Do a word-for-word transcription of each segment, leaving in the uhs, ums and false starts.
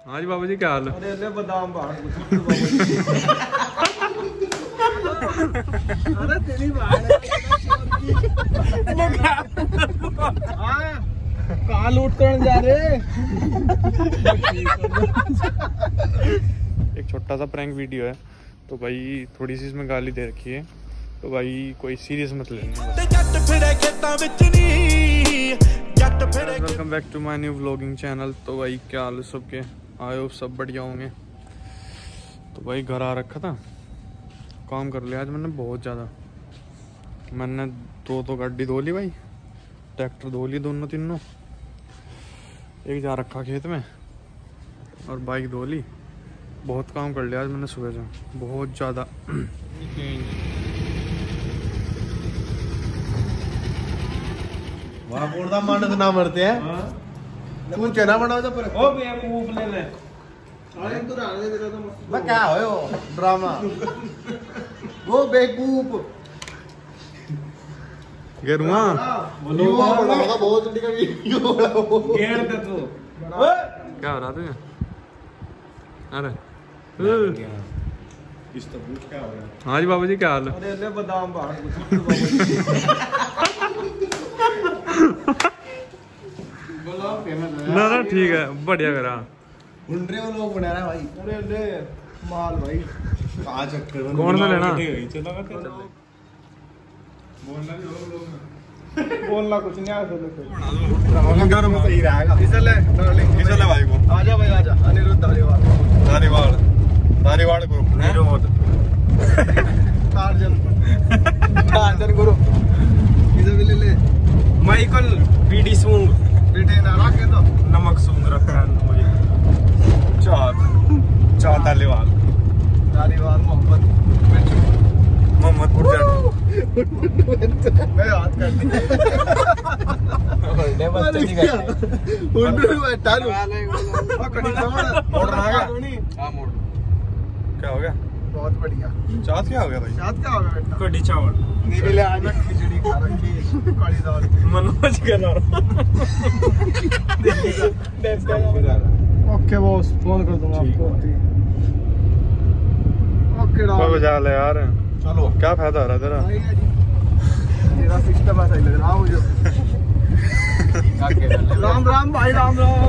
हाँ जी बाबू जी क्या हाल है? अरे ले बादाम बाहर अरे तेरी बाहर कहाँ लूट करने जा रहे? एक छोटा सा प्रैंक वीडियो है तो भाई थोड़ी सी इसमें गाली दे रखी है तो भाई कोई सीरियस मत लेना। Welcome back to my new vlogging channel. तो भाई क्या हाल है सबके? आए हो सब बढ़िया होंगे। तो भाई घर आ रखा था, काम कर लिया आज मैंने बहुत ज़्यादा। मैंने दो दो गाड़ी धो ली भाई, ट्रैक्टर धो ली दोनों तीनों, एक जा रखा खेत में और बाइक धो ली। बहुत काम कर लिया आज मैंने सुबह से, बहुत ज़्यादा। वहाँ बोलता मानस ना मरते हैं तू चना बनाओ तो पर ओ बेवकूफ ले ले अरे तू रहने दे तो मैं क्या होयो ड्रामा वो बेवकूफ गेरुआ बोलो बड़ा बहुत जल्दी का वीडियो बड़ा गेर दे तू क्या हो रहा तुझे? अरे इस तो पूछ क्या हो रहा? हाँ जी बाबू जी क्या हाल है? अरे ले बादाम बाहर ना ना ठीक है बढ़िया करा। मुंडरे वो लोग बना रहा भाई। अरे ले माल भाई कहाँ चक्कर कौन सा लेना? बोलना कुछ नहीं आता तो सही रहेगा। किसे ले किसे ले भाई को? आजा भाई आजा। अनिरुद्ध धारीवाल धारीवाल धारीवाल ग्रुप निरोध टार्जन टार्जन गुरु किसे भी ले ले। माइकल बीडी सूंग बेटे ना रखे तो नमक सूंग रखा है चार चार धारीवाल धारीवाल मोहम्मद मोहम्मद पुरजन मैं याद कर दिया बर्थडे बच्चे की कर उन्नू बैठा लो वो कड़ी चावल मोड़ रहा है। हां मोड़ क्या हो गया? बहुत बढ़िया। चाट क्या हो गया भाई? साथ क्या होगा बेटा? कड़ी चावल नहीं ले आज खिचड़ी खा रखी काली दाल मनोज के नाम ओके बॉस फोन कर दूंगा आपको। ओके बाबू जा ले यार, चलो क्या फायदा हो रहा है तेरा? तेरा सिस्टम ऐसा ही लग रहा मुझे। राम राम भाई राम राम।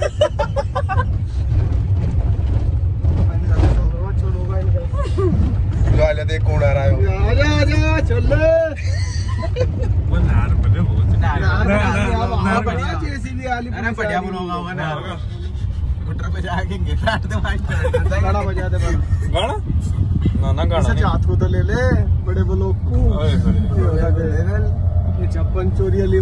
वाले देख कौन आ रहा है? आजा आजा चल वो नार बने बहुत नार बढ़िया जेसीबी वाली अरे बढ़िया बनोगा होगा ना गुटर पे जाके गिटार दे भाई गाना बजा दे गाना ना ना गाना सच हाथ को तो ले ले बड़े ब्लॉक को। ओए सॉरी ये छप्पन चोरी वाली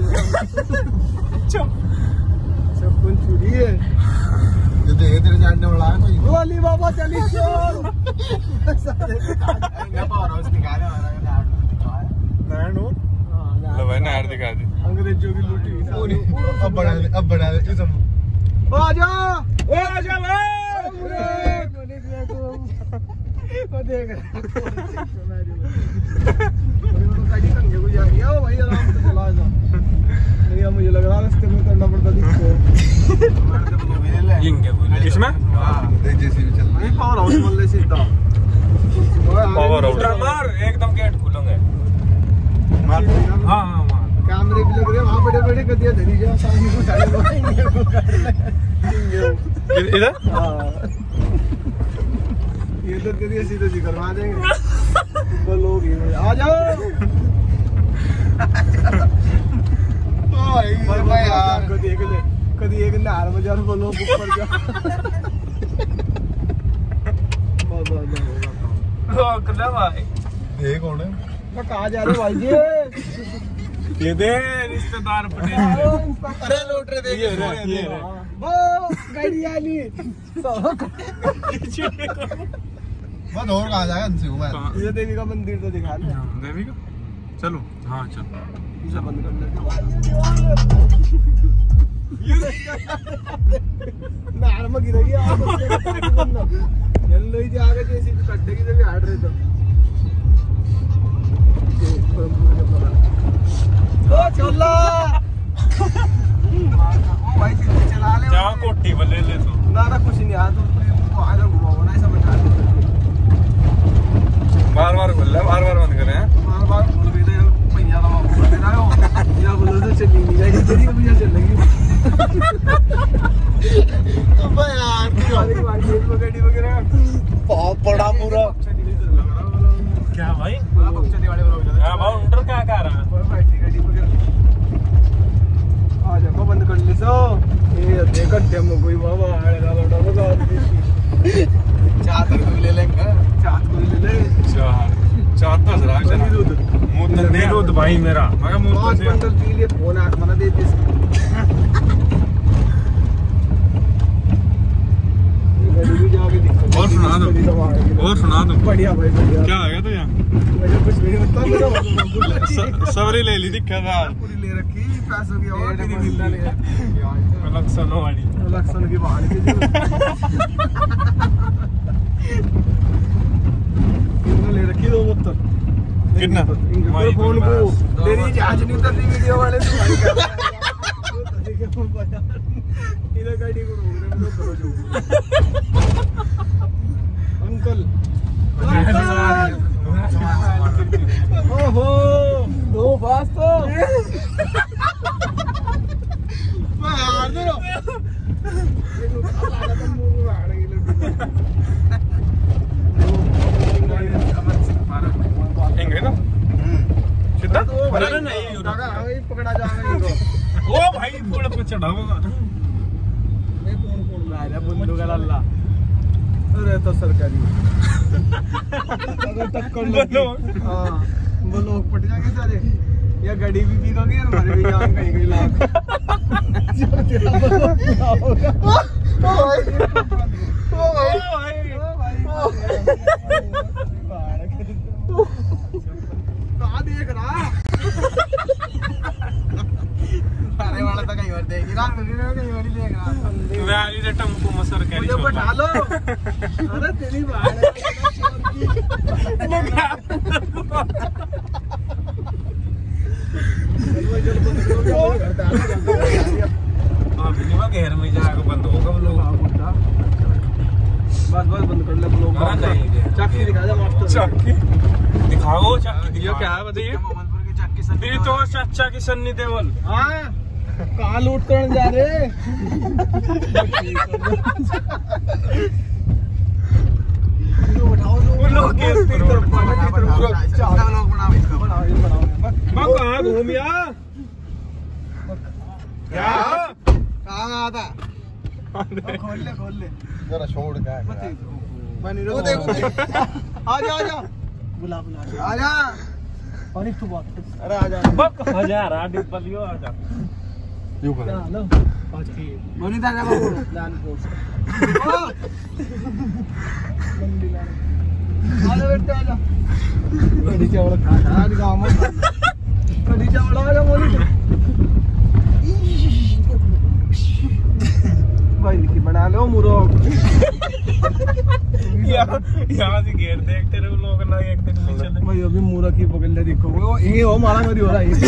छप्पन चोरी है ये दे तेरे जानने वाला है कोई वो अली बाबा चली चोर सारे ना पावर हाउस दिखा रहा है नार नूर लो भाई नार दिखा दे अंग्रेजों की लूटी हुई अब बना दे अब बना दे इस आजा ओ आजा भाई वो देख रहा है भाई आराम से चला जा। नहीं मुझे लग रहा है रास्ते में करना पड़ता दिखो इसमें जेसीबी चल रही पावर हाउस मल्ले सीधा पावर आउट मार एकदम गेट खुलेंगे मार हां हां मार कैमरे भी लग रहे हैं वहां बड़े बड़े गद्दियां धरी जा सामने को साइड इधर हां ये तो तेरी सीधे जी करवा देंगे वो लोग ही आ जाओ भाई भाई यार को देख ले कभी एक नार में जान बोलो ऊपर जा बाबा ओ कला भाई ये कौन है? मैं कहां जा रहे भाई जी? ये दे रिश्तेदार पटे अरे लूट रहे देख ये वो गाड़ी वाली वो और कहां जाएगा इनसे हुआ ये देवी का मंदिर तो दिखा ले। देवी का चलो हां चलो इसे बंद कर ले नार में गिरेगी आप जल्दी जा आगे जैसी कट्टे की जगह हट रहे तो ओ चला भाई चला ले जा कोठी बल्ले ले तो ना ना कुछ नहीं आ तो आगे घुमाओ ना ऐसा बैठा बार बार खोल रहा है, बार बार बंद कर रहे हैं। बार बार बोल भी दे भैया का बाबू बोल रहा हो या बोलो तो चली नहीं जाएगी तेरी भैया चलेगी। अबे यार की वाली मार्केट में गाड़ी वगैरह बहुत बड़ा पूरा क्या भाई बक्चरी वाले वाला हां भाई अंडर क्या कर रहा है बैटरी गाड़ी वगैरह आ जाओ बंद कर ली सो ये देख टेम कोई बाबा आएगा बड़ा बगा चात को ले लेंगे चात को ले ले चार चार तो जरा मुंह तो दे दो भाई मेरा मगर मुंह तो से अंदर पी लिए फोन आठ मना दे दे और सुना दो और सुना दो बढ़िया भाई बढ़िया क्या आ गया तो यहाँ मुझे कुछ नहीं होता सवरी ले ली दिक्कत यार पूरी ले रखी पैसों की और नहीं मिलता नहीं लक्षणों वाली लक्षण की बाहर की ले रखी दो मुत्तर कितना इनके फोन को तेरी जहाज नहीं उतरती वीडियो वाले तो भाई कर इधर गाड़ी को रोक रहे हैं करो जो अंकल ओहो दो फास्ट तो मार दो इंगे ना सीधा अरे नहीं पकड़ा जाएगा इनको ओ भाई थोड़ा पे चढ़ाओगा ये कौन कौन ला रहा बंदूक अल्लाह अरे तो सरकारी अगर टक्कर लगी हां वो लोग पट जाएंगे सारे या गाड़ी भी बिकोगी और हमारे भी जान कहीं कहीं लाख ओ भाई ओ भाई ओ भाई कहां देख रहा अरे वाला तो कहीं और देख रहा है कहीं और ही देख रहा है मैं आज से टम्पू में सरकारी मुझे बैठा लो अरे तेरी बात है घेर में जाकर बंद होगा वो लोग बस बस बंद कर ले ब्लॉग चक्की दिखा दे मास्टर चक्की दिखाओ चक्की ये क्या है बताइए मोहम्मदपुर की चक्की सन्नी ये तो चाचा की सन्नी देवल हाँ कहाँ लूट करने जा रहे कहाँ घूम या क्या कहाँ आता खोल ले खोल ले जरा छोड़ का वो देखो आ जा आ जा बुला बुला आ जा और एक तो बात अरे आ जा बक हजार आदि बलियो आ जा यू कर हेलो बोनी दादा बाबू लान कोस लंबी लान आ जा बेटा आ जा कड़ी चावल खा खा गांव में कड़ी चावल आ जा बोली भाई की बना लो मुरो यहाँ यहाँ से घेर देखते रहो लोग ना एक दिन में चले भाई अभी मुरा की पकड़ ले देखो वो ये हो मारा मेरी हो रहा है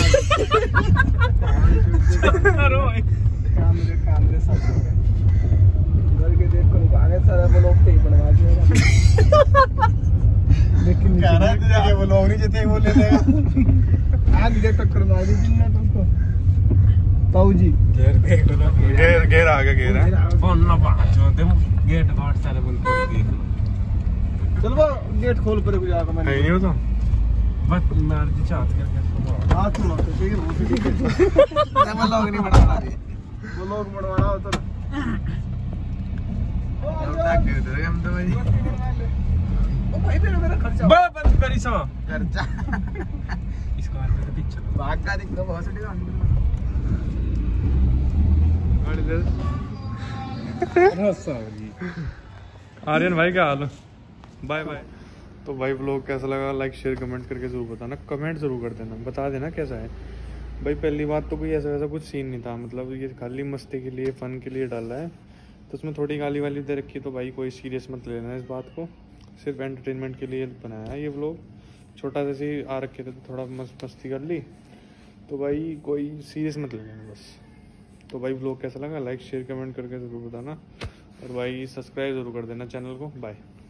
कैमरे कैमरे सब घर के देख कर आगे सारा ब्लॉग पे ही बनवा दिया लेकिन कह रहा है तुझे कि वो लोग नहीं जितने वो ले लेगा आज देख टक्कर मार दी थी ना तुमको ताऊ जी घेर देख लो घेर घेर आ गया घेर है फोन ना बात जो दे गेट गार्ड सारे बंद कर देख लो चल वो गेट खोल पर गुजार का मैंने है नहीं वो तो बस मार दी चाहत करके हाथ में तो ठीक है वो ठीक है मैं ब्लॉग नहीं बनाना है वो लोग बनवाना होता हम तक दे दे हम तो भाई ओ भाई मेरा मेरा खर्चा बा बंद करी सो खर्चा इस कार पे तो पीछे भाग का दिख बहुत से आर्यन भाई क्या हाल है बाय बाय। तो भाई व्लॉग कैसा लगा लाइक शेयर कमेंट करके जरूर बताना, कमेंट जरूर कर देना, बता देना कैसा है भाई। पहली बात तो कोई ऐसा वैसा कुछ सीन नहीं था, मतलब ये खाली मस्ती के लिए फन के लिए डाला है, तो उसमें थोड़ी गाली वाली दे रखी, तो भाई कोई सीरियस मत लेना इस बात को, सिर्फ एंटरटेनमेंट के लिए बनाया है ये व्लॉग। छोटा सा सी आ रखे थे तो थोड़ा मस्त मस्ती कर ली, तो भाई कोई सीरियस मत लेना बस। तो भाई व्लॉग कैसा लगा लाइक शेयर कमेंट करके ज़रूर बताना, और भाई सब्सक्राइब जरूर कर देना चैनल को। बाय।